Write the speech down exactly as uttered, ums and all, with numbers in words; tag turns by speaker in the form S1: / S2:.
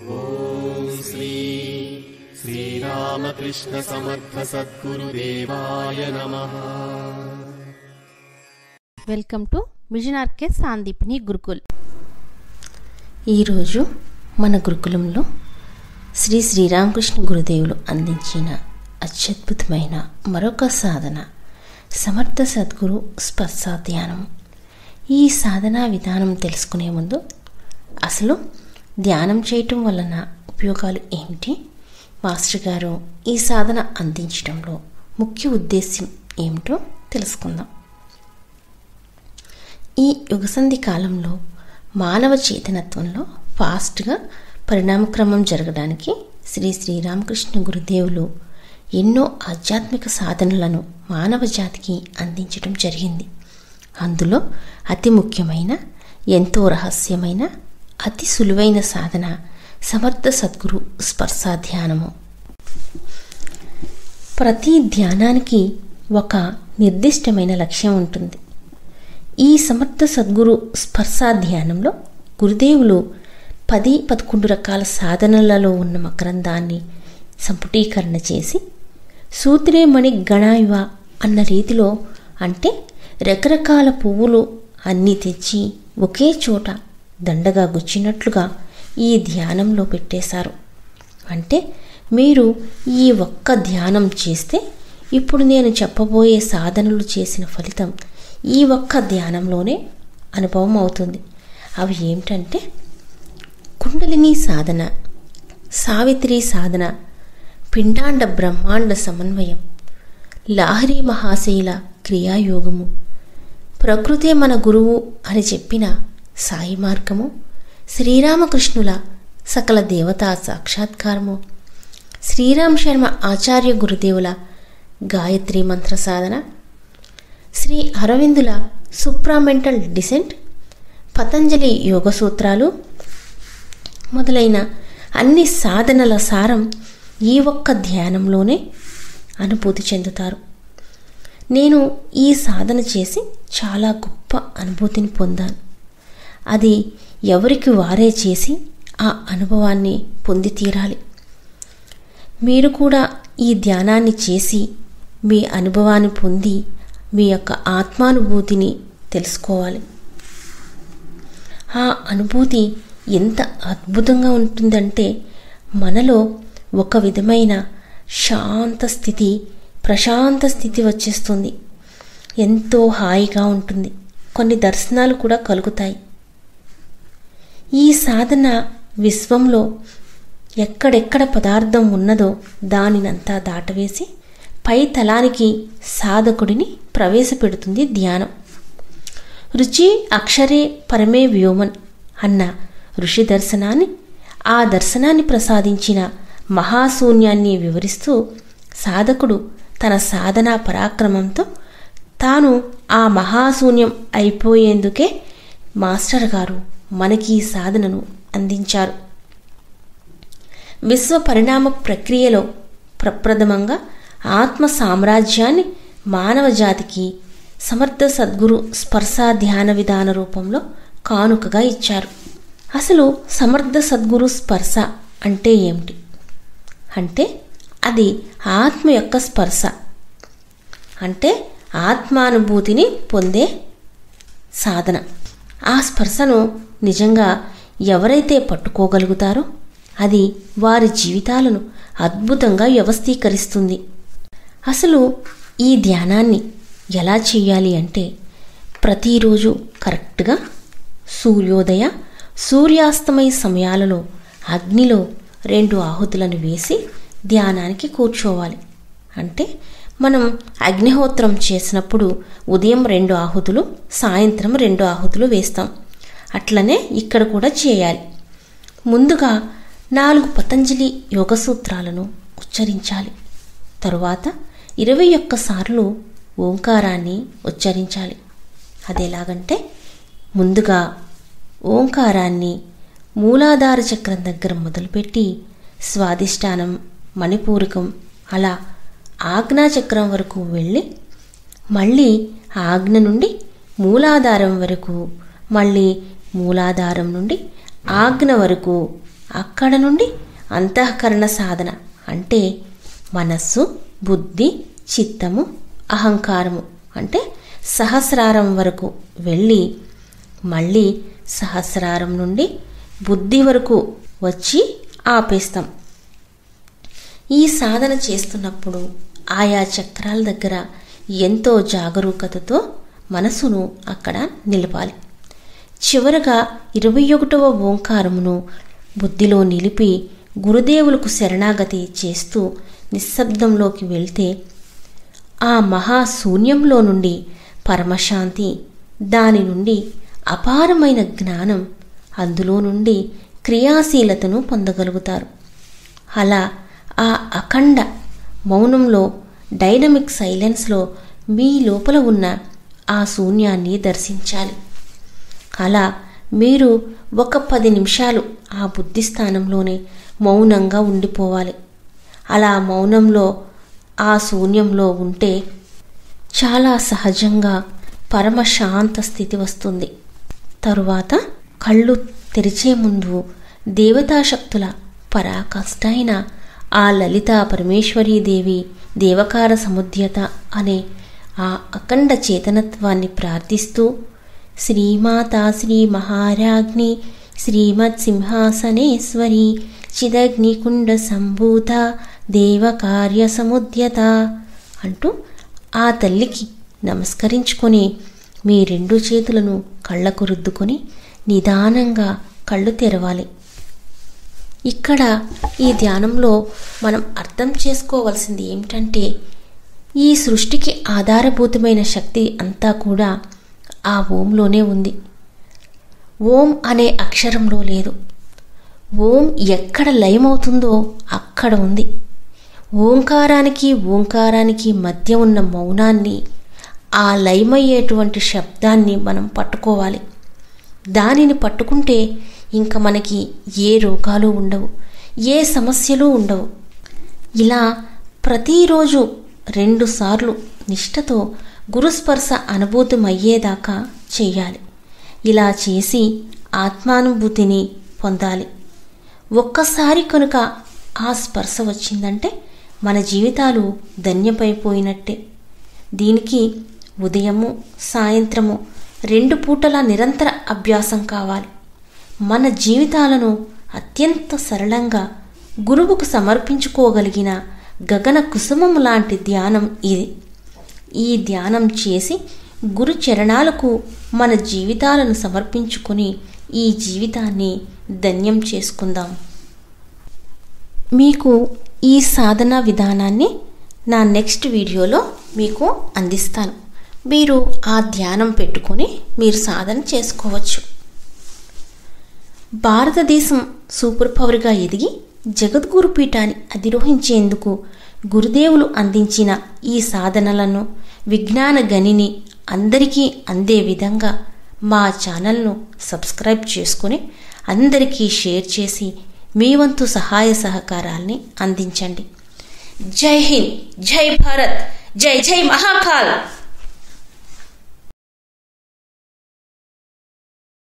S1: ఓం శ్రీ శ్రీరామకృష్ణ సమర్థ సద్గురుదేవాయ నమః.
S2: Welcome to mission RK Sandeepani Gurukul. ఈరోజు మన గురుకులంలో శ్రీ శ్రీరామకృష్ణ గురుదేవులు అందించిన అత్యద్భుతమైన మరొక సాధన సమర్థ సద్గురు స్పర్శ ధ్యానం. ఈ సాధనా విధానం తెలుసుకునే ముందు అసలు ధ్యానం చేయటం వలన ఉపయోగాలు ఏమిటి, మాస్టర్ గారు ఈ సాధన అందించడంలో ముఖ్య ఉద్దేశ్యం ఏమిటో తెలుసుకుందాం. ఈ యుగసంధి కాలంలో మానవ చేతనత్వంలో ఫాస్ట్గా పరిణామక్రమం జరగడానికి శ్రీ శ్రీరామకృష్ణ గురుదేవులు ఎన్నో ఆధ్యాత్మిక సాధనలను మానవ జాతికి అందించడం జరిగింది. అందులో అతి ముఖ్యమైన, ఎంతో రహస్యమైన, అతి సులువైన సాధన సమర్థ సద్గురు స్పర్శ ధ్యానము. ప్రతి ధ్యానానికి ఒక నిర్దిష్టమైన లక్ష్యం ఉంటుంది. ఈ సమర్థ సద్గురు స్పర్శ ధ్యానంలో గురుదేవులు పది పదకొండు రకాల సాధనలలో ఉన్న మకరందాన్ని సంపుటీకరణ చేసి సూత్రే మణి గణాయువ అన్న రీతిలో, అంటే రకరకాల పువ్వులు అన్నీ తెచ్చి ఒకే చోట దండగా గుచ్చినట్లుగా ఈ ధ్యానంలో పెట్టేశారు. అంటే మీరు ఈ ఒక్క ధ్యానం చేస్తే ఇప్పుడు నేను చెప్పబోయే సాధనలు చేసిన ఫలితం ఈ ఒక్క ధ్యానంలోనే అనుభవం అవుతుంది. అవి ఏమిటంటే కుండలిని సాధన, సావిత్రి సాధన, పిండాండ బ్రహ్మాండ సమన్వయం, లాహరి మహాశైల క్రియాయోగము, ప్రకృతే మన గురువు అని చెప్పిన సాయి మార్గము, శ్రీరామకృష్ణుల సకల దేవతా సాక్షాత్కారము, శ్రీరామ్ శర్మ ఆచార్య గురుదేవుల గాయత్రి మంత్ర సాధన, శ్రీ అరవిందుల సుప్రామెంటల్ డిసెంట్, పతంజలి యోగ సూత్రాలు మొదలైన అన్ని సాధనల సారం ఈ ఒక్క ధ్యానంలోనే అనుభూతి చెందుతారు. నేను ఈ సాధన చేసి చాలా గొప్ప అనుభూతిని పొందాను. అది ఎవరికి వారే చేసి ఆ అనుభవాన్ని పొంది తీరాలి. మీరు కూడా ఈ ధ్యానాన్ని చేసి మీ అనుభవాన్ని పొంది మీ యొక్క ఆత్మానుభూతిని తెలుసుకోవాలి. ఆ అనుభూతి ఎంత అద్భుతంగా ఉంటుందంటే మనలో ఒక విధమైన శాంత స్థితి, ప్రశాంత స్థితి వచ్చేస్తుంది. ఎంతో హాయిగా ఉంటుంది. కొన్ని దర్శనాలు కూడా కలుగుతాయి. ఈ సాధన విశ్వంలో ఎక్కడెక్కడ పదార్థం ఉన్నదో దానినంతా దాటవేసి పై తలానికి సాధకుడిని ప్రవేశపెడుతుంది ధ్యానం. రుచి అక్షరే పరమే వ్యోమన్ అన్న ఋషి దర్శనాన్ని, ఆ దర్శనాన్ని ప్రసాదించిన మహాశూన్యాన్ని వివరిస్తూ సాధకుడు తన సాధనా పరాక్రమంతో తాను ఆ మహాశూన్యం అయిపోయేందుకే మాస్టర్ గారు మనకి ఈ సాధనను అందించారు. విశ్వ పరిణామ ప్రక్రియలో ప్రప్రథమంగా ఆత్మ సామ్రాజ్యాన్ని మానవ జాతికి సమర్థ సద్గురు స్పర్శ ధ్యాన విధాన రూపంలో కానుకగా ఇచ్చారు. అసలు సమర్థ సద్గురు స్పర్శ అంటే ఏమిటి అంటే అది ఆత్మ యొక్క స్పర్శ, అంటే ఆత్మానుభూతిని పొందే సాధన. ఆ స్పర్శను నిజంగా ఎవరైతే పట్టుకోగలుగుతారో అది వారి జీవితాలను అద్భుతంగా వ్యవస్థీకరిస్తుంది. అసలు ఈ ధ్యానాన్ని ఎలా చేయాలి అంటే ప్రతిరోజు కరెక్ట్గా సూర్యోదయ సూర్యాస్తమయ సమయాలలో అగ్నిలో రెండు ఆహుతులను వేసి ధ్యానానికి కూర్చోవాలి. అంటే మనం అగ్నిహోత్రం చేసినప్పుడు ఉదయం రెండు ఆహుతులు, సాయంత్రం రెండు ఆహుతులు వేస్తాం. అట్లనే ఇక్కడ కూడా చేయాలి. ముందుగా నాలుగు పతంజలి యోగ సూత్రాలను ఉచ్చరించాలి. తరువాత ఇరవై ఒక్క సార్లు ఓంకారాన్ని ఉచ్చరించాలి. అదేలాగంటే ముందుగా ఓంకారాన్ని మూలాధార చక్రం దగ్గర మొదలుపెట్టి స్వాదిష్టానం, మణిపూరకం, అలా ఆజ్ఞాచక్రం వరకు వెళ్ళి మళ్ళీ ఆజ్ఞ నుండి మూలాధారం వరకు, మళ్ళీ మూలాధారం నుండి ఆజ్ఞ వరకు,
S3: అక్కడ నుండి అంతఃకరణ సాధన అంటే మనస్సు, బుద్ధి, చిత్తము, అహంకారము అంటే సహస్రారం వరకు వెళ్ళి మళ్ళీ సహస్రారం నుండి బుద్ధి వరకు వచ్చి ఆపేస్తాం. ఈ సాధన చేస్తున్నప్పుడు ఆయా చక్రాల దగ్గర ఎంతో జాగరూకతతో మనసును అక్కడ నిలపాలి. చివరగా ఇరవై ఒకటవ ఓంకారమును బుద్ధిలో నిలిపి గురుదేవులకు శరణాగతి చేస్తూ నిశ్శబ్దంలోకి వెళ్తే ఆ మహాశూన్యంలో నుండి పరమశాంతి, దాని నుండి అపారమైన జ్ఞానం, అందులో నుండి క్రియాశీలతను పొందగలుగుతారు. అలా ఆ అఖండ మౌనంలో, డైనమిక్ సైలెన్స్లో మీ లోపల ఉన్న ఆ శూన్యాన్ని దర్శించాలి. అలా మీరు ఒక పది నిమిషాలు ఆ బుద్ధి స్థానంలోనే మౌనంగా ఉండిపోవాలి. అలా మౌనంలో ఆ శూన్యంలో ఉంటే చాలా సహజంగా పరమశాంత స్థితి వస్తుంది. తరువాత కళ్ళు తెరిచే ముందు దేవతాశక్తుల పరాకాష్ఠ అయిన ఆ లలితా పరమేశ్వరీదేవి దేవకార సముద్యత అనే ఆ అఖండ చేతనత్వాన్ని ప్రార్థిస్తూ శ్రీమాతా శ్రీ మహారాజ్ఞి శ్రీమత్ సింహాసనేశ్వరి చిదగ్నికుండ సంభూత దేవకార్య సముద్యత అంటూ ఆ తల్లికి నమస్కరించుకొని మీ రెండు చేతులను కళ్ళకు రుద్దుకొని నిదానంగా కళ్ళు తెరవాలి. ఇక్కడ ఈ ధ్యానంలో మనం అర్థం చేసుకోవాల్సింది ఏమిటంటే ఈ సృష్టికి ఆధారభూతమైన శక్తి అంతా కూడా ఆ ఓంలోనే ఉంది. ఓం అనే అక్షరంలో లేదు. ఓం ఎక్కడ లయమవుతుందో అక్కడ ఉంది. ఓంకారానికి ఓంకారానికి మధ్య ఉన్న మౌనాన్ని, ఆ లయమయ్యేటువంటి శబ్దాన్ని మనం పట్టుకోవాలి. దానిని పట్టుకుంటే ఇంకా మనకి ఏ రోగాలు ఉండవు, ఏ సమస్యలు ఉండవు. ఇలా ప్రతిరోజు రెండుసార్లు నిష్ఠతో గురుస్పర్శ అనుభూతమయ్యేదాకా చెయ్యాలి. ఇలా చేసి ఆత్మానుభూతిని పొందాలి. ఒక్కసారి కనుక ఆ స్పర్శ వచ్చిందంటే మన జీవితాలు ధన్యమైపోయినట్టే. దీనికి ఉదయము, సాయంత్రము రెండు పూటల నిరంతర అభ్యాసం కావాలి. మన జీవితాలను అత్యంత సరళంగా గురువుకు సమర్పించుకోగలిగిన గగన కుసుమం లాంటి ధ్యానం ఇది. ఈ ధ్యానం చేసి గురు చరణాలకు మన జీవితాలను సమర్పించుకొని ఈ జీవితాన్ని ధన్యం చేసుకుందాం. మీకు ఈ సాధన విధానాన్ని నా నెక్స్ట్ వీడియోలో మీకు అందిస్తాను. మీరు ఆ ధ్యానం పెట్టుకొని మీరు సాధన చేసుకోవచ్చు. భారతదేశం సూపర్ పవర్గా ఎదిగి జగద్గురు పీఠాన్ని అధిరోహించేందుకు గురుదేవులు అందించిన ఈ సాధనలను, విజ్ఞాన గనిని అందరికీ అందే విధంగా మా ఛానల్ను సబ్స్క్రైబ్ చేసుకుని అందరికీ షేర్ చేసి మీ వంతు సహాయ సహకారాల్ని అందించండి. జై హింద్, జై భారత్, జై జై మహాకాల్.